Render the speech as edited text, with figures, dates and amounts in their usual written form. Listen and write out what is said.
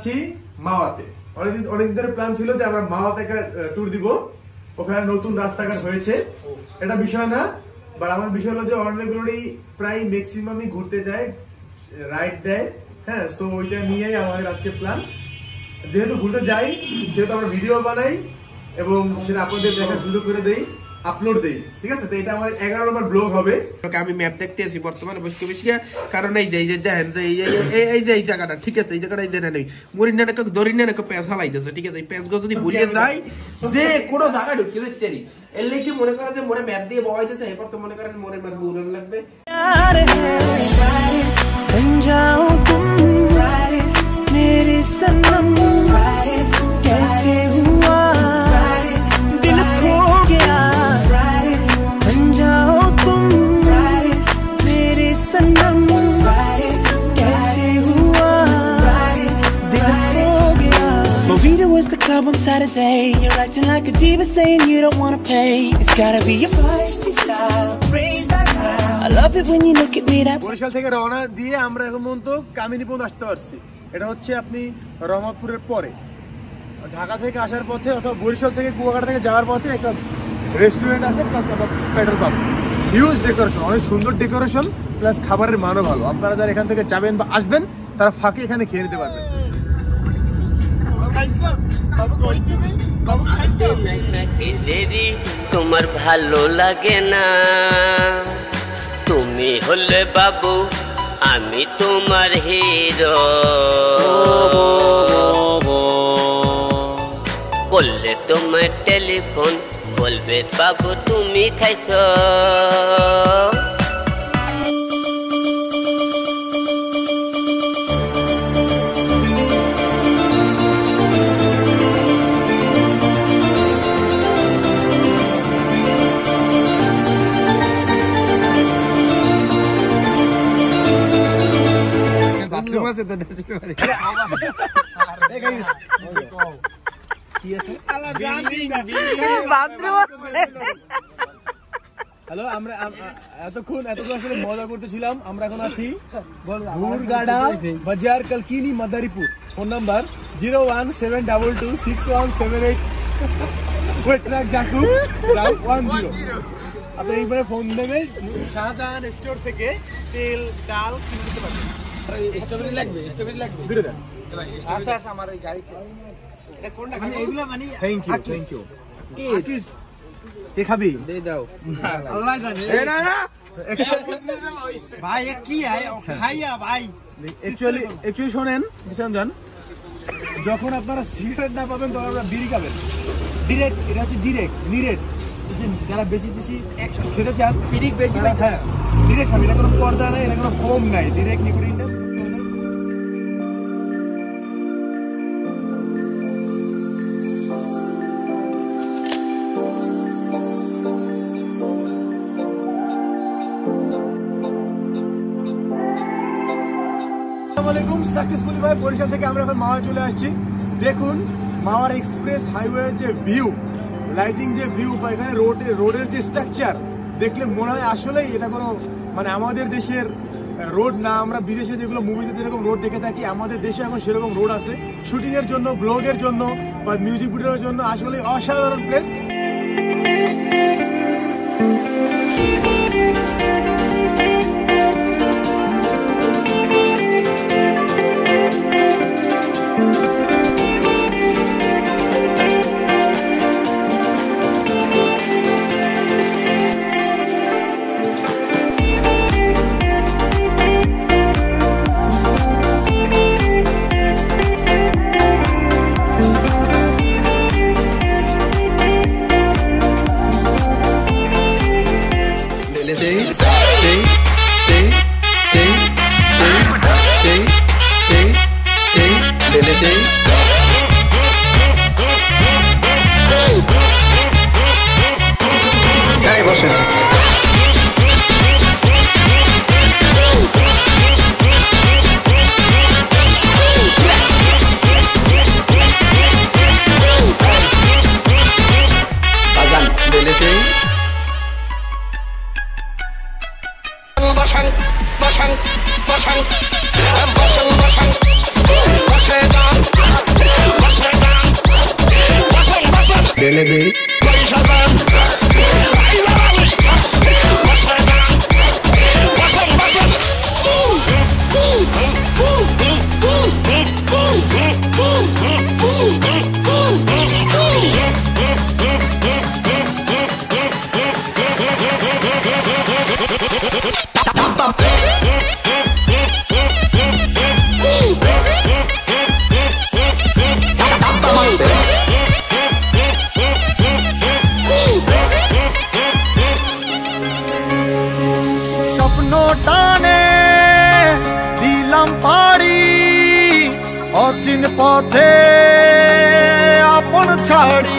যাচ্ছি মাওয়াতে। অনেকদিন ধরে প্ল্যান ছিল যে আমরা মাওয়াতে একটা ট্যুর দিব, ওখানে নতুন রাস্তাঘাট হয়েছে, এটা বিষয় না, বাট আমাদের বিষয় হলো যে অনেকগুলোই প্রায় ম্যাক্সিমামই ঘুরতে যায়, রাইড দেয়, হ্যাঁ। সো ওইটা নিয়েই আমাদের আজকে প্ল্যান। যেহেতু ঘুরতে যাই সেহেতু আমরা ভিডিও বানাই এবং সেটা আপনাদের দেখার সুযোগ করে দেই, আপলোড দেই, ঠিক আছে। তো এটা আমাদের 11 নম্বর ব্লগ হবে। আমি ম্যাপ দেখতে আছি বর্তমানে বসে বেশি, কারণ এই যে দেখেন যে এই জায়গাটা, ঠিক আছে, এই জায়গাটা নেই মরিনা দরিনা পেঁচ হালাইতেছে, ঠিক আছে। এই পেঁচগুলো যদি ভুলিয়ে যায় যে কোনো জায়গায় ঢুকে যেতে পারি, এর লেগে মনে করেন যে মোরে ম্যাপ দিয়ে বহাইতেছে, এরপর তো মনে করেন মোরে ম্যাপ উড়ান লাগবে। On Saturday, you're acting like a diva, saying you don't wanna pay. It's gotta be your feisty style, raise that crowd. I love it when you look at me that way. Barishal থেকে রওনা দিয়ে আমরা এখন পর্যন্ত কামিনী পর্যন্ত আসতে পারছি। এটা হচ্ছে আপনি রহমতপুরের পরে, ঢাকা থেকে আসার পথে অথবা বরিশাল থেকে কুয়াকাটা থেকে যাওয়ার পথে একটা রেস্টুরেন্ট আছে, plus petrol pump. Huge decoration, অনেক সুন্দর ডেকোরেশন, প্লাস খাবারের মানও ভালো। আপনারা যারা এখান থেকে যাবেন বা আসবেন তারা ফাঁকে এখানে খেয়ে নিতে পারবেন। তোমার ভালো লাগে না, তুমি হলে বাবু আমি তোমার হিরো, করলে তোমার টেলিফোন বলবে বাবু তুমি খাইছো। হ্যালো, আমরা এতক্ষণ আসলে মজা করতেছিলাম। আমরা এখন আছি ঘুরগাড়া বাজার, কালকিনি, মাদারীপুর। ফোন নাম্বার 017226178 আপনি এইবারে ফোন দেবেন। শাহজাহান স্টোর থেকে তেল ডাল কিনতে পারবেন। স্ট্রবেরি লাগবে, স্ট্রবেরি লাগবে, দুটো দেন। আচ্ছা আচ্ছা, আমার এই গাড়িতে এটা কোনটা মানে এগুলো মানে থ্যাংক ইউ কে খাবি দে দাও, আল্লাহ জানে। এ না না ভাই, এ কি খাইয়া ভাই। অ্যাকচুয়ালি শোনেন বিশান জান, যখন আপনারা সিগারেট না পাবেন তখন আপনারা বিড়ি খাবেন ডিরেক্ট। এটা হচ্ছে ডিরেক্ট যারা বেশি খেতে চান, পিরিক বেশি, হ্যাঁ ডিরেক্ট খাবেন। এটা কোনো পর্দা নাই, এটা কোনো ফোম নাই, ডিরেক্ট নিকোটিন। সাকসেসফুলি ভাই বরিশাল থেকে আমরা এখন মাওয়া চলে আসছি। দেখুন মাওয়ার এক্সপ্রেস হাইওয়ে যে ভিউ, লাইটিং যে ভিউ, বা এখানে রোডের যে স্ট্রাকচার দেখলে মনে হয় আসলেই এটা কোনো মানে আমাদের দেশের রোড না। আমরা বিদেশে যেগুলো মুভিতে যেরকম রোড দেখে থাকি, আমাদের দেশে এখন সেরকম রোড আছে। শুটিংয়ের জন্য, ব্লগের জন্য বা মিউজিক ভিডিওর জন্য আসলে অসাধারণ প্লেস। বসে যান কঠিন পথে আপন ছাড়ি